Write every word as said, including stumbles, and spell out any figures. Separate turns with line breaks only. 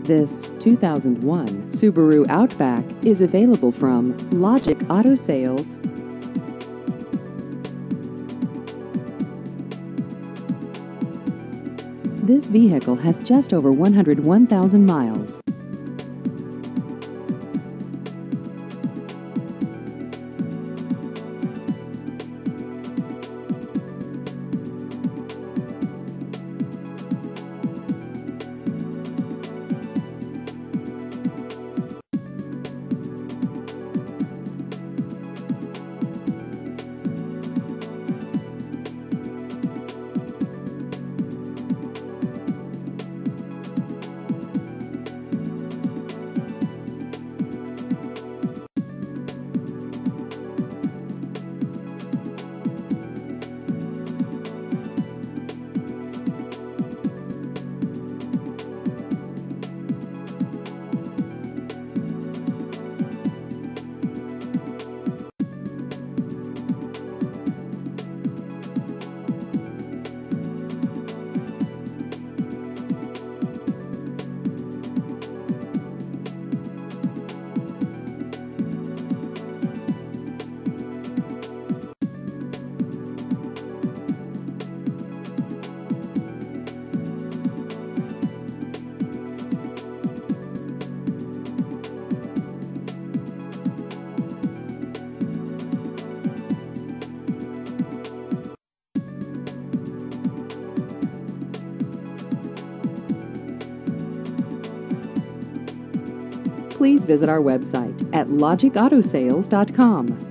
This two thousand one Subaru Outback is available from Logic Auto Sales. This vehicle has just over one hundred one thousand miles. Please visit our website at logic auto sales dot com.